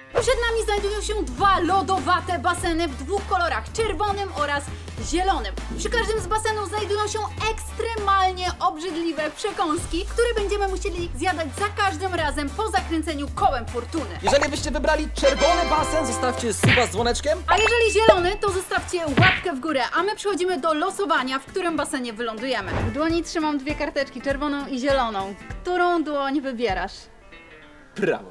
Przed nami znajdują się dwa lodowate baseny w dwóch kolorach, czerwonym oraz zielonym. Przy każdym z basenów znajdują się ekstremalnie obrzydliwe przekąski, które będziemy musieli zjadać za każdym razem po zakręceniu kołem fortuny. Jeżeli byście wybrali czerwony basen, zostawcie suba z dzwoneczkiem. A jeżeli zielony, to zostawcie łapkę w górę, a my przechodzimy do losowania, w którym basenie wylądujemy. W dłoni trzymam dwie karteczki, czerwoną i zieloną. Którą dłoń wybierasz? Prawo.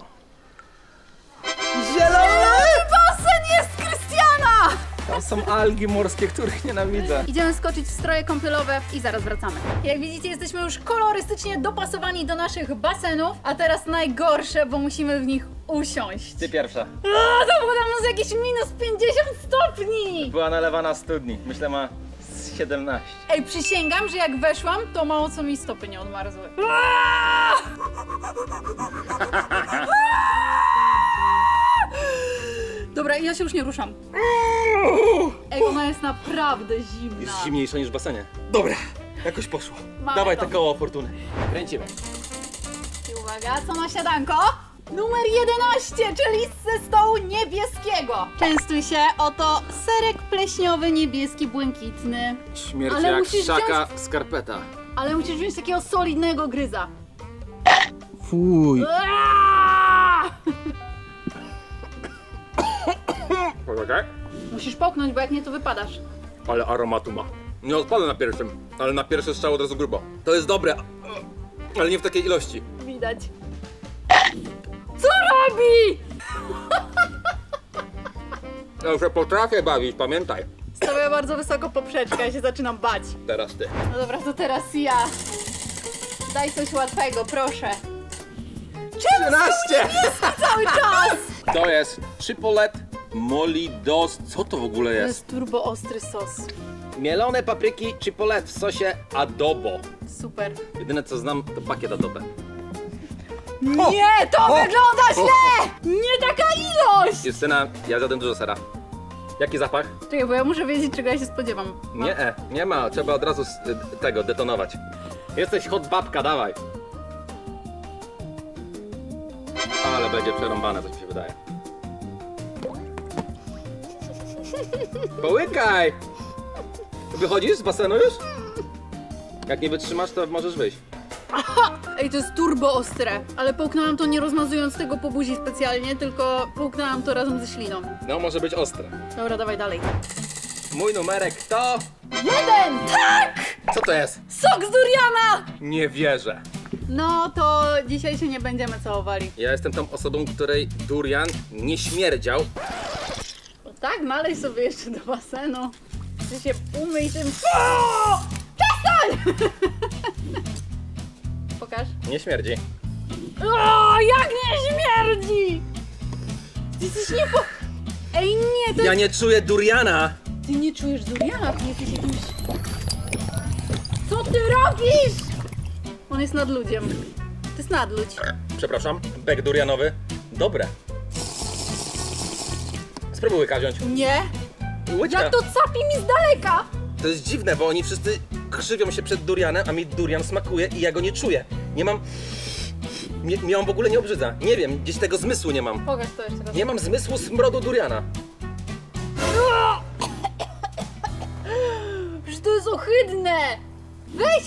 Zielony! Basen jest Krystiana! Tam są algi morskie, których nienawidzę. Idziemy skoczyć w stroje kąpielowe i zaraz wracamy. Jak widzicie, jesteśmy już kolorystycznie dopasowani do naszych basenów, a teraz najgorsze, bo musimy w nich usiąść. Ty pierwsza. To było tam jakieś minus 50 stopni! Była nalewana studni. Myślę ma z 17. Ej, przysięgam, że jak weszłam, to mało co mi stopy nie odmarzły. Dobra, ja się już nie ruszam. Ej, ona jest naprawdę zimna. Jest zimniejsza niż w basenie. Dobra, jakoś poszło. Mamy Dawaj to. te koło fortuny. Kręcimy. I uwaga, co na siadanko? Numer 11, czyli ze stołu niebieskiego. Częstuj się, oto serek pleśniowy, niebieski, błękitny. Śmierć Ale jak musisz szaka skarpeta. Ale musisz wziąć takiego solidnego gryza. Fuj. Poczekaj. Musisz połknąć, bo jak nie, to wypadasz. Ale aromatu ma. Nie odpada na pierwszym, ale na pierwszy strzał od razu grubo. To jest dobre, ale nie w takiej ilości. Widać. Co robi? Ja już potrafię bawić, pamiętaj. Stawiam bardzo wysoko poprzeczkę, ja się zaczynam bać. Teraz ty. No dobra, to teraz ja. Daj coś łatwego, proszę. 13! Cały czas! To jest Chipotle Molidos. Co to w ogóle To jest? jest turbo ostry sos. Mielone papryki Chipotle w sosie adobo. Super. Jedyne co znam to pakiet adobo. Nie, to wygląda źle! Nie taka ilość! Justyna, ja zjadłem dużo sera. Jaki zapach? Czekaj, bo ja muszę wiedzieć, czego ja się spodziewam. Nie ma. Trzeba od razu tego detonować. Jesteś hot babka, dawaj. Ale będzie przerąbane, coś mi się wydaje. Połykaj! Wychodzisz z basenu już? Jak nie wytrzymasz, to możesz wyjść. Ej, to jest turbo ostre, ale połknęłam to nie rozmazując tego po buzi specjalnie, tylko połknęłam to razem ze śliną. No, może być ostre. Dobra, dawaj dalej. Mój numerek to... 1! Tak! Co to jest? Sok z duriana! Nie wierzę. No to dzisiaj się nie będziemy całowali. Ja jestem tą osobą, której durian nie śmierdział. O tak, nalej sobie jeszcze do basenu. Ty się umyj tym... O! Przestań! Pokaż. Nie śmierdzi. O, jak nie śmierdzi! Ty jesteś niepo... Ej, nie, to... Ja nie czuję duriana. Ty nie czujesz duriana, ty jesteś jakimś... Co ty robisz? On jest nadludziem. To jest nadludź. Przepraszam, bek durianowy. Dobre. Spróbuj łyka wziąć. Nie. Łyczka. Jak to capi mi z daleka? To jest dziwne, bo oni wszyscy krzywią się przed durianem, a mi durian smakuje i ja go nie czuję. Nie mam... Mnie on w ogóle nie obrzydza. Nie wiem, gdzieś tego zmysłu nie mam. Pokaż to jeszcze raz. Nie mam zmysłu smrodu duriana. Że to jest ohydne! Weź!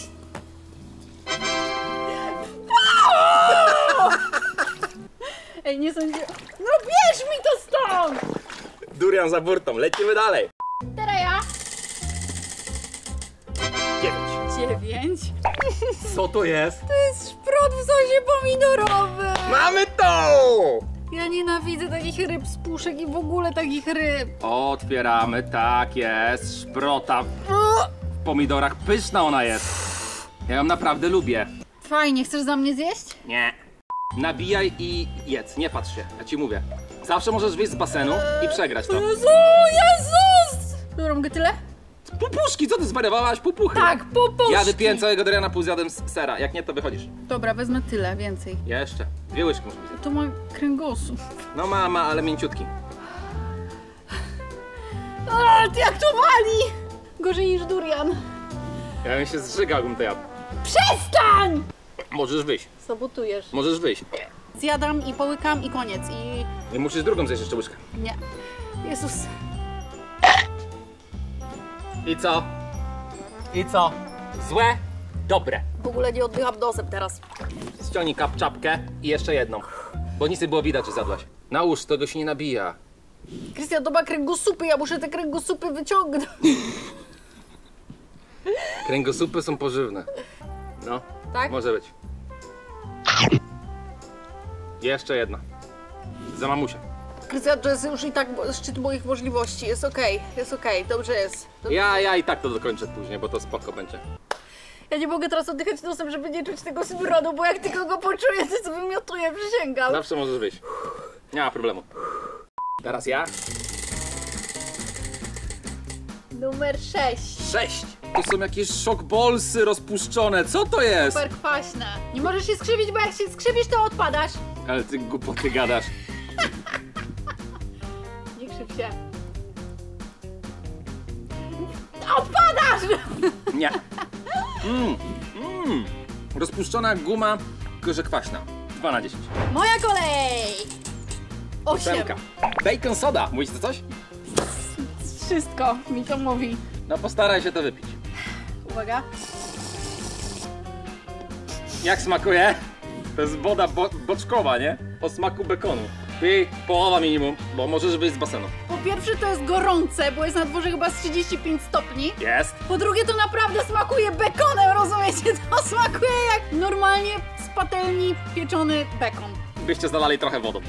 Ej, nie sądzę... No bierz mi to stąd! Durian za burtą, lecimy dalej. Teraz ja. 9. 9. Co to jest? To jest szprot w sosie pomidorowym! Mamy to! Ja nienawidzę takich ryb z puszek i w ogóle takich ryb. Otwieramy, tak jest. Szprota w pomidorach. Pyszna ona jest. Ja ją naprawdę lubię. Fajnie, chcesz za mnie zjeść? Nie. Nabijaj i jedz, nie patrz się, ja ci mówię. Zawsze możesz wyjść z basenu i przegrać to. Jezu, Jezus! Dobra, mogę tyle? Pupuszki, co ty zwariowałaś? Pupuchy. Tak, pupuszki! Ja wypiłem całego duriana, pół zjadłem z sera. Jak nie, to wychodzisz. Dobra, wezmę tyle, więcej. Jeszcze. 2 łyżki muszę być. To ma kręgosłup. No mama, ale mięciutki. A, jak to wali! Gorzej niż durian. Ja bym się zżygał, bym to jadł. Przestań! Możesz wyjść. Sabotujesz. Możesz wyjść. zjadam i połykam i koniec. I musisz drugą zjeść jeszcze łyżkę. Nie. Jezus. I co? I co? Złe? Dobre. W ogóle nie oddycham nosem teraz. Ściągnij czapkę i jeszcze jedną. Bo nic nie było widać, że zadłaś. Nałóż, tego się nie nabija. Krystian, to ma kręgosłupy, ja muszę te kręgosłupy wyciągnąć. Kręgosłupy są pożywne. No, Tak? może być. Jeszcze jedna. Za mamusię. Krystian, to jest już i tak szczyt moich możliwości. Jest okej, dobrze jest. Ja i tak to dokończę później, bo to spoko będzie. Ja nie mogę teraz oddychać nosem, żeby nie czuć tego smrodu, bo jak tylko go poczuję, to wymiotuję, przysięgam. Zawsze możesz wyjść. Nie ma problemu. Teraz ja. Numer 6. 6. To są jakieś shockballsy rozpuszczone. Co to jest? Super kwaśne. Nie możesz się skrzywić, bo jak się skrzywisz, to odpadasz. Ale ty głupoty gadasz. Nie krzyw się. Odpadasz! Nie. Rozpuszczona guma, tylko że kwaśna. 2 na 10. Moja kolej! 8. 8. Bacon soda. Mówisz to coś? Wszystko mi to mówi. No postaraj się to wypić. Uwaga. Jak smakuje? To jest woda boczkowa, nie? O smaku bekonu. Pij połowa minimum, bo możesz wyjść z basenu. Po pierwsze to jest gorące, bo jest na dworze chyba z 35 stopni. Jest. Po drugie to naprawdę smakuje bekonem, rozumiecie? To smakuje jak normalnie z patelni pieczony bekon. Byście zalali trochę wodą.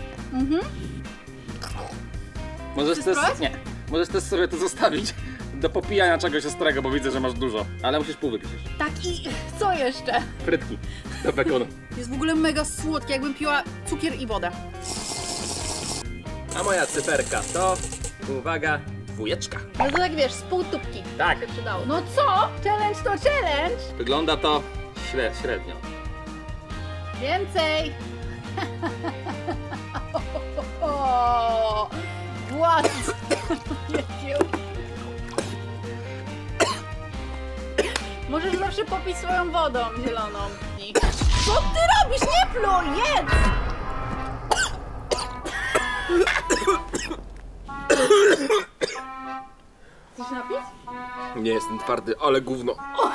Możesz Chcesz spróbować? Nie. Możesz też sobie to zostawić do popijania czegoś ostrego, bo widzę, że masz dużo. Ale musisz pół wypić jeszcze. Tak i co jeszcze? Frytki do bekonu. Jest w ogóle mega słodkie, jakbym piła cukier i wodę. A moja cyferka to, uwaga, 2. No to tak wiesz, z pół tubki. Tak. Się przydało. No co? Challenge to challenge! Wygląda to średnio. Więcej! Władz! Możesz zawsze popić swoją wodą zieloną. Co ty robisz? Nie pluj! Jedz! Chcesz się napić? Nie jestem twardy, ale gówno.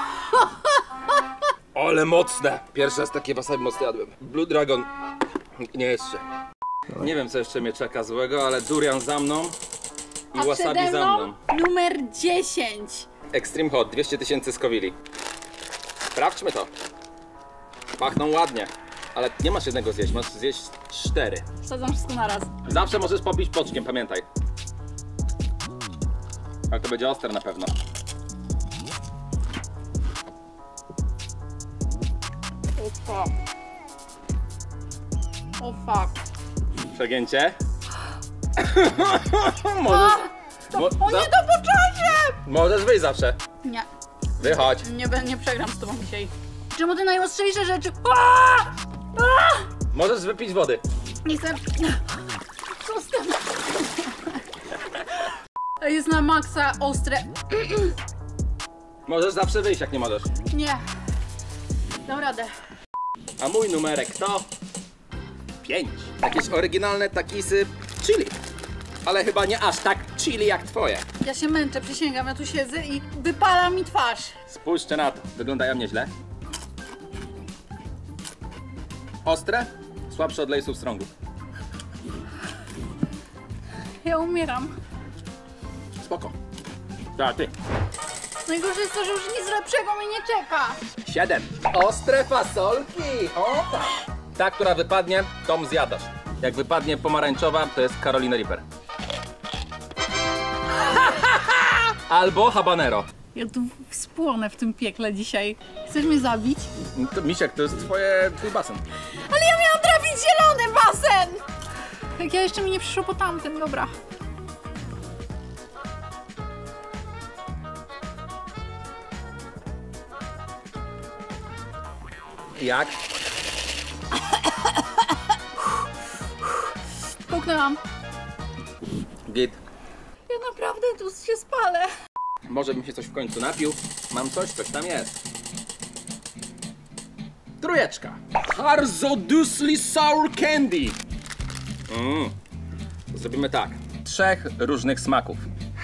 Ale mocne! Pierwszy raz takie wasabi mocno jadłem. Blue Dragon nie jest się. Nie wiem, co jeszcze mnie czeka złego, ale durian za mną i A wasabi przede za mną mną. numer 10. Extreme Hot, 200 000 Scoville. Sprawdźmy to. Pachną ładnie, ale nie masz jednego zjeść, masz zjeść 4. Wsadzam wszystko na raz. Zawsze możesz popić boczkiem, pamiętaj. Ale to będzie ostre na pewno. O fuck. O fuck. Przegięcie? możesz, O nie, to po czasie! możesz wyjść zawsze. Nie, Wychodź. nie przegram z tobą dzisiaj. Czemu te najostrzejsze rzeczy? Możesz wypić wody. Nie chcę. Co z tym? Jest na maksa ostre. Możesz zawsze wyjść, jak nie możesz. Nie. Dam radę. A mój numerek to 5. Jakieś oryginalne takisy chili. Ale chyba nie aż tak chili jak twoje. Ja się męczę, przysięgam, ja tu siedzę i wypala mi twarz. Spójrzcie na to. Wyglądają nieźle. Ostre, słabsze od lejsów strągów. Ja umieram. Spoko. A ty. Najgorsze jest to, że już nic lepszego mnie nie czeka. 7. Ostre fasolki. O tak. Ta, która wypadnie, tą zjadasz. Jak wypadnie pomarańczowa, to jest Carolina Reaper. Albo habanero. Ja tu spłonę w tym piekle dzisiaj. Chcesz mnie zabić? To, Misiek, to jest twój basen. Ale ja miałam trafić zielony basen! Jak ja jeszcze mi nie przyszło po tamtym, dobra. Jak? Puknęłam. Git. Ja naprawdę tu się spalę. Może bym się coś w końcu napił. Mam coś tam jest. Trójeczka. Harzodusli Sour Candy. Zrobimy tak. 3 różnych smaków.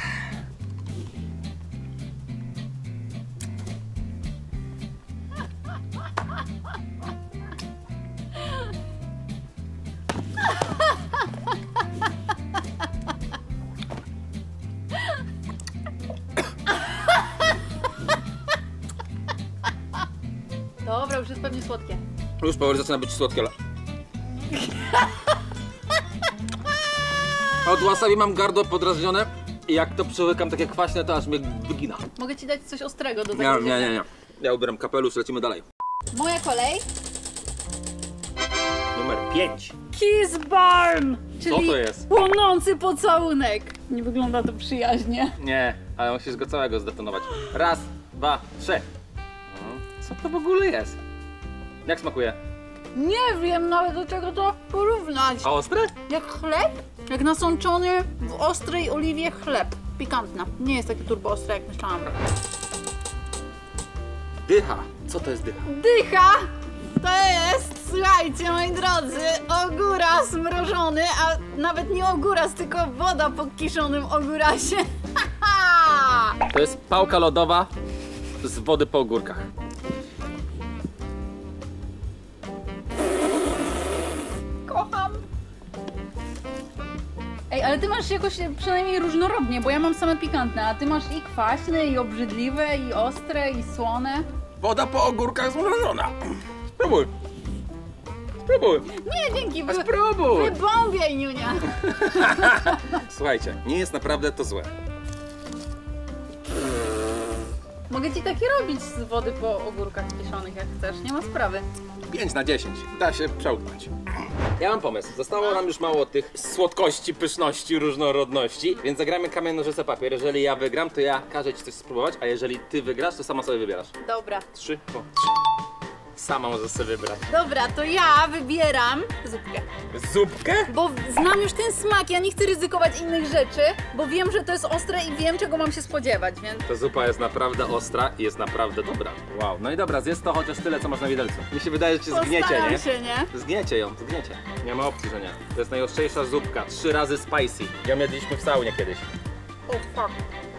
Dobra, już jest pewnie słodkie. Już powoli zaczyna być słodkie, ale... Od wasabi mam gardło podrażnione i jak to przełykam takie kwaśne, to aż mnie wygina. Mogę ci dać coś ostrego do Nie, zagryzienia. nie, nie, nie. Ja ubieram kapelusz, lecimy dalej. Moja kolej. Numer 5. Kiss Barn! Czyli to jest? płonący pocałunek. Nie wygląda to przyjaźnie. Nie, ale musisz go całego zdetonować. 1, 2, 3. Co to w ogóle jest? Jak smakuje? Nie wiem nawet do czego to porównać. A ostre? Jak chleb? Jak nasączony w ostrej oliwie chleb. Pikantna. Nie jest taki turbo ostre jak myślałam. Dycha. Co to jest dycha? Dycha! To jest, słuchajcie moi drodzy, ogóras mrożony, a nawet nie ogóras, tylko woda po kiszonym ogórasie. To jest pałka lodowa z wody po ogórkach. Kocham. Ej, ale ty masz jakoś przynajmniej różnorodnie, bo ja mam same pikantne, a ty masz i kwaśne, i obrzydliwe, i ostre, i słone. Woda po ogórkach zmrożona. Spróbuj. Spróbuj. Nie, dzięki. Spróbuj. Wybąbiaj, Niunia. Słuchajcie, nie jest naprawdę to złe. Mogę ci takie robić z wody po ogórkach kiszonych, jak chcesz, nie ma sprawy. 5 na 10. Da się przełknąć. Ja mam pomysł. Zostało nam już mało tych słodkości, pyszności, różnorodności, więc zagramy kamień, nożyce, papier. Jeżeli ja wygram, to ja każę ci coś spróbować, a jeżeli ty wygrasz, to sama sobie wybierasz. Dobra. 3 po 3. Sama możesz sobie wybrać. Dobra, to ja wybieram zupkę. Zupkę? Bo znam już ten smak, ja nie chcę ryzykować innych rzeczy, bo wiem, że to jest ostre i wiem, czego mam się spodziewać, więc... Ta zupa jest naprawdę ostra i jest naprawdę dobra. Wow. No i dobra, zjedz to chociaż tyle, co masz na widelcu. Mi się wydaje, że cię zgniecie, Postaram nie? się, nie? Zgniecie ją, zgniecie. Nie ma opcji, że nie. To jest najostrzejsza zupka. 3 razy spicy. Ją jedliśmy w saunie kiedyś. O fuck.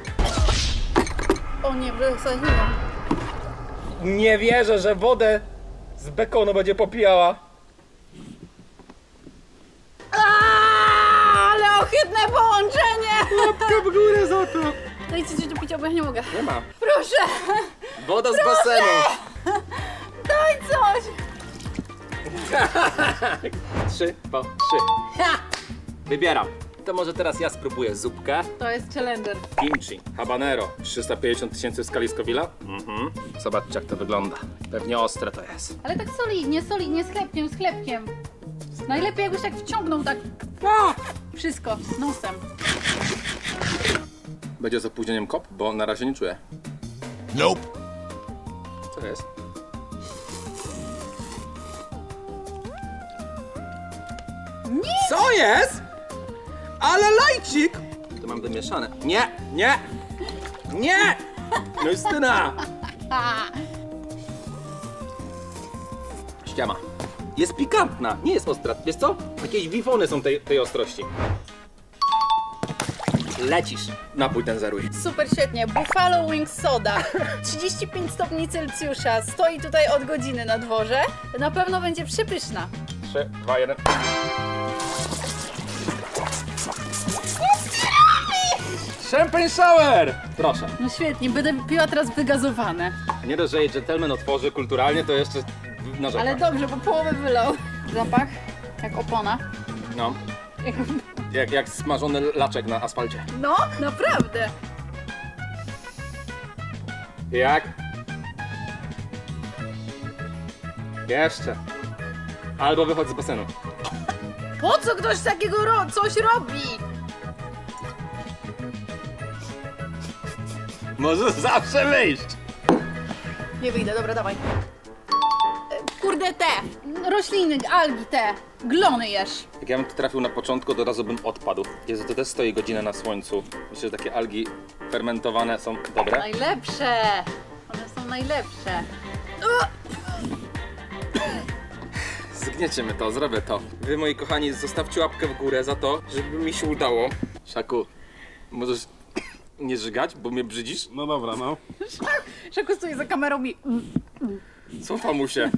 O nie, wysadziłam. Nie wierzę, że wodę z bekonu będzie popijała. Ale ohydne połączenie! Łapka w górę za to. Dajcie coś do picia, bo ja nie mogę. Nie ma. Proszę! Woda z basenu. Daj coś! 3 po 3. Ha! Wybieram. To może teraz ja spróbuję zupkę. To jest challenger. Kimchi, habanero, 350 000 w skali Scoville'a. Zobaczcie, jak to wygląda. Pewnie ostre to jest. Ale tak solidnie, z chlebkiem, z chlebkiem. Najlepiej jakbyś tak wciągnął, tak wszystko, nosem. Będzie z opóźnieniem kop, bo na razie nie czuję. Nope. Co jest? Nie! Co jest? Ale lajcik! To mam wymieszane. Nie, nie, nie! Justyna! Ściema. Jest pikantna, nie jest ostra. Wiesz co? Jakieś wifony są tej ostrości. Lecisz. Napój ten zeruj. Super świetnie. Buffalo Wings Soda. 35 stopni Celsjusza. Stoi tutaj od godziny na dworze. Na pewno będzie przepyszna. 3, 2, 1. Champagne shower! Proszę. No świetnie, będę piła teraz wygazowane. Nie dość, że jej gentleman otworzy kulturalnie, to jeszcze narzeka. Ale dobrze, bo połowę wylał. Zapach jak opona. No. Jak smażony laczek na asfalcie. No, naprawdę. Jak? Jeszcze. Albo wychodź z basenu. Po co ktoś takiego coś robi? Może zawsze wyjść. Nie wyjdę, dobra, dawaj. Kurde, te rośliny, algi te, glony jesz. Jak ja bym tu trafił na początku, to od razu bym odpadł. Jezu, to też stoi godzinę na słońcu. Myślę, że takie algi fermentowane są dobre. Najlepsze. One są najlepsze. Zgnieciemy to, zrobię to. Wy, moi kochani, zostawcie łapkę w górę za to, żeby mi się udało. Szaku, możesz nie żygać, bo mnie brzydzisz? No dobra, no. Szaku stoi za kamerą i... Cofa mu się.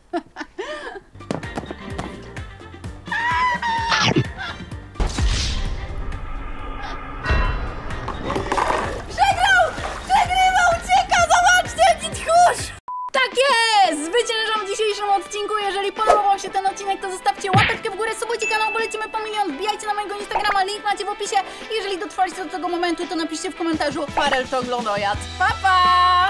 Przegrywa, ucieka, zobaczcie, jaki tchórz! Tak jest! Zwyciężam w dzisiejszym odcinku. Jeżeli podobał wam się ten odcinek, to zostawcie łapeczkę w górę, subujcie kanał, bo lecimy po 1 000 000. Wbijajcie na mojego Instagrama, link macie w opisie. Jeżeli dotrwaliście do tego momentu, to napiszcie w komentarzu Farel to oglądojad. Pa, pa!